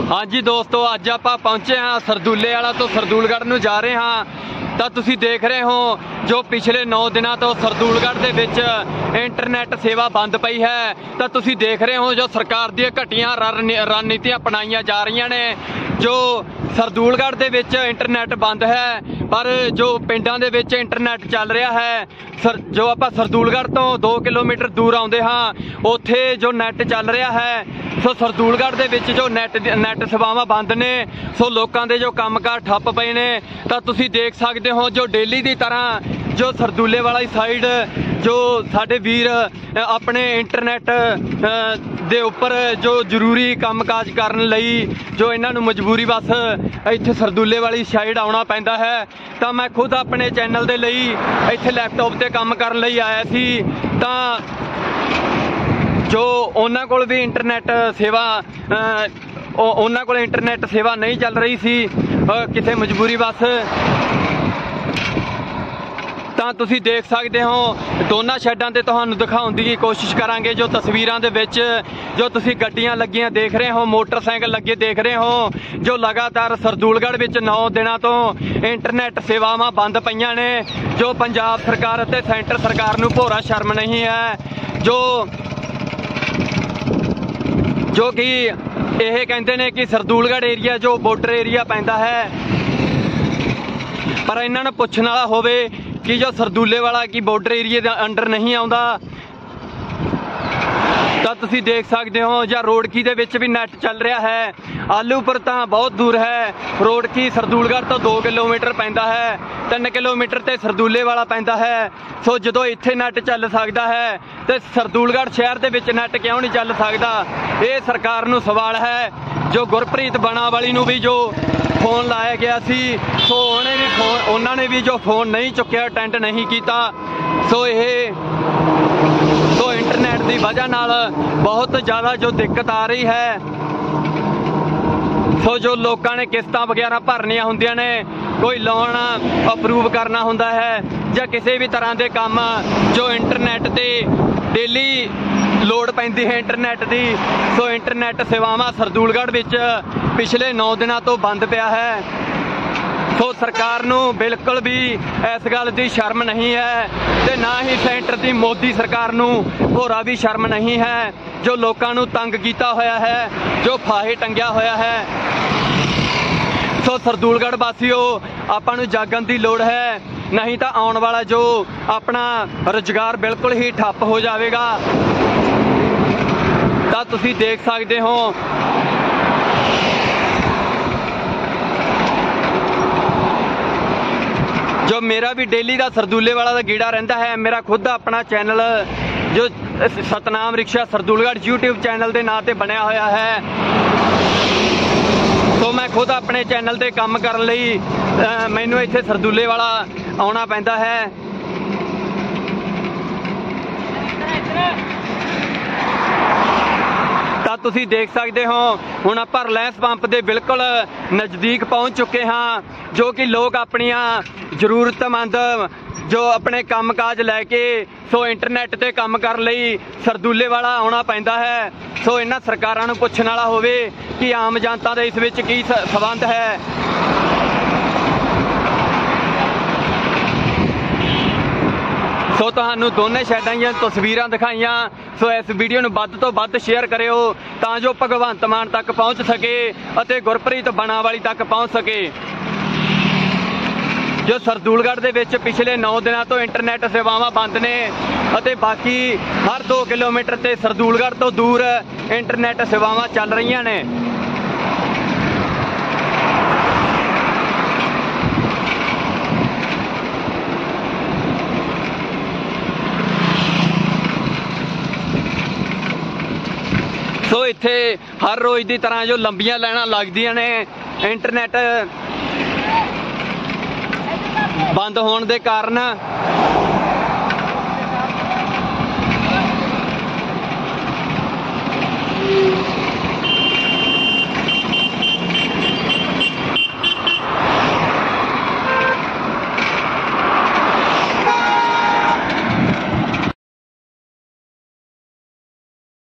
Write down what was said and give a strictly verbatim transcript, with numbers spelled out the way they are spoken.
हाँ जी दोस्तों, अज आप पहुंचे हाँ सरदूले वाला तो सरदूलगढ़ नूं जा रहे हाँ। तो तुसी देख रहे हो जो पिछले नौ दिनों तो सरदूलगढ़ दे विच इंटरनेट सेवा बंद पई है। तो तुसी देख रहे हो जो सरकार दी घटिया रणनीतियां अपनाईयां जा रही ने। जो सरदूलगढ़ दे विच इंटरनेट बंद है पर जो पिंडां दे विच इंटरनेट चल रहा है। सर जो आप सरदूलगढ़ तो दो किलोमीटर दूर आउंदे हाँ उत्थे जो नेट चल रहा है। सो सरदूलगढ़ दे विच जो नेट नेट सेवावां बंद ने, सो लोकां दे जो कामकाज ठप्प पए ने। तां तुसीं देख सकदे हो जो डेली दी तरह जो सरदूले वाली साइड जो साडे वीर अपने इंटरनेट दे उपर जो जरूरी कामकाज करन लई जो इन्हां नूं मजबूरी बस इत्थे सरदूले वाली साइड आउणा पैंदा है। तां मैं खुद अपने चैनल दे लई इत्थे लैपटॉप ते काम करन लई आया सी। तां जो उन्हां कोल भी इंटरनेट सेवा उन्हां कोल इंटरनेट सेवा नहीं चल रही सी किसी मजबूरी बस। तां तुसीं देख सकते हो दोनों शैडां ते तुहानूं दिखाउण दी कोशिश करांगे। जो तस्वीरां दे विच जो तुसीं गड्डियां लगियां देख रहे हो, मोटरसाइकिल लगे देख रहे हो, जो लगातार सरदूलगढ़ विच नौ दिनों तो इंटरनेट सेवावां बंद पईयां ने। जो पंजाब सरकार ते सेंटर सरकार नूं भोरा शर्म नहीं है। जो जो कि यह कहते हैं कि सरदूलगढ़ एरिया जो बॉर्डर एरिया पैंदा है, पर इन्हां नूं पुछण वाला होवे कि जो सरदूले वाला की बॉर्डर एरिए दे अंडर नहीं आउंदा। तां तुसीं देख सकते हो या रोड़की दे विच भी नेट चल रहा है। आलूपुर तां बहुत दूर है, रोड़की सरदूलगढ़ तो दो किलोमीटर पैंदा है, तीन किलोमीटर ते सरदूले वाला पैंदा है। सो जदों इत्थे नेट चल सकदा है ते सरदूलगढ़ शहर दे विच नेट क्यों नहीं चल सकदा? ये सरकार नूं सवाल है। जो गुरप्रीत बनावाली नूं भी जो फोन लाया गया सी, सो उन्हें भी फोन उन्होंने भी जो फोन नहीं चुक्या, अटेंड नहीं किया। सो ये तो इंटरनेट की वजह नाल बहुत ज़्यादा जो दिक्कत आ रही है। सो जो लोगों ने किस्तां वगैरह भरनियां हुंदियां ने, कोई लोन अप्रूव करना हुंदा है या किसी भी तरह के काम जो इंटरनेट ते डेली लोड़ पैंदी है इंटरनेट की। सो इंटरनेट सेवावां सरदूलगढ़ विच पिछले नौ दिनों तो बंद पिया है। सो सरकार नूं बिल्कुल भी इस गल की शर्म नहीं है ते ना ही सेंटर की मोदी सरकार नूं भोरा भी शर्म नहीं है। जो लोकां नूं तंग कीता होया है, जो फाहे टंगिया होया है। सो सरदूलगढ़ वासियों आपां नूं जागण की लोड़ है, नहीं तो आने वाला जो अपना रोजगार बिल्कुल ही ठप्प हो जाएगा। तो तुसीं देख सकते हो जो मेरा भी डेली का सरदूले वाला गीड़ा रहिंदा है। मेरा खुद अपना चैनल जो Satnam rickshaw Sardulgarh YouTube channel के नाम से बनया होया है। तो मैं खुद अपने चैनल से काम करने लई मैनू इत्थे सरदूले वाला आउणा पैंदा है। तो तुसीं देख सकते हो हुण आपां रिलायंस पंप के बिल्कुल नज़दीक पहुँच चुके हाँ। जो कि लोग अपनियां जरूरतमंद जो अपने काम काज लैके सो इंटरनेट ते काम कर लई सरदूले वाला आउणा पैंदा है। सो इन्हां सरकारां नूं पुछण वाला होवे कि आम जनता दे इस विच की संबंध है। सो तुहानूं दोने शैडां ਦੀਆਂ तस्वीरां दिखाईयां। सो इस वीडियो नूं वध तो वध शेयर करियो तां जो भगवंत मान तक पहुँच सके अते गुरप्रीत बनावाली तक पहुँच सके। जो सरदूलगढ़ दे विच पिछले नौ दिनों तो इंटरनेट सेवावां बंद ने अते बाकी हर दो किलोमीटर ते सरदूलगढ़ तो दूर इंटरनेट सेवावां चल रही ने। सो इत्थे हर रोज़ की तरह जो लंबियां लाइनां लगदियां ने इंटरनेट बंद होने के कारण।